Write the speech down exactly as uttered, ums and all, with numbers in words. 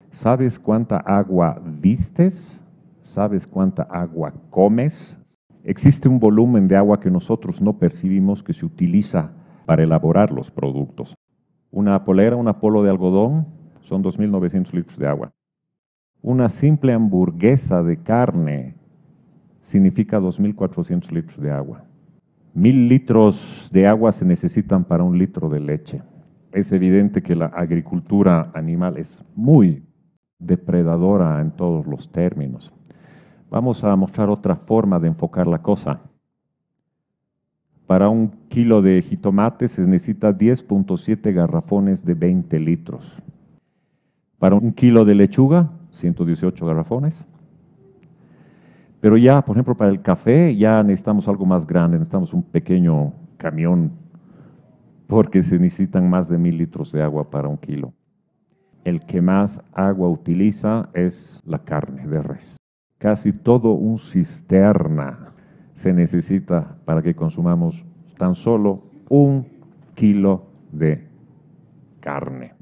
¿Sabes cuánta agua vistes? ¿Sabes cuánta agua comes? Existe un volumen de agua que nosotros no percibimos que se utiliza para elaborar los productos. Una polera, una polo de algodón, son dos mil novecientos litros de agua. Una simple hamburguesa de carne significa dos mil cuatrocientos litros de agua. Mil litros de agua se necesitan para un litro de leche. Es evidente que la agricultura animal es muy depredadora en todos los términos. Vamos a mostrar otra forma de enfocar la cosa. Para un kilo de jitomate se necesita diez punto siete garrafones de veinte litros. Para un kilo de lechuga, ciento dieciocho garrafones. Pero ya, por ejemplo, para el café ya necesitamos algo más grande, necesitamos un pequeño camión, porque se necesitan más de mil litros de agua para un kilo. El que más agua utiliza es la carne de res. Casi todo un cisterna se necesita para que consumamos tan solo un kilo de carne.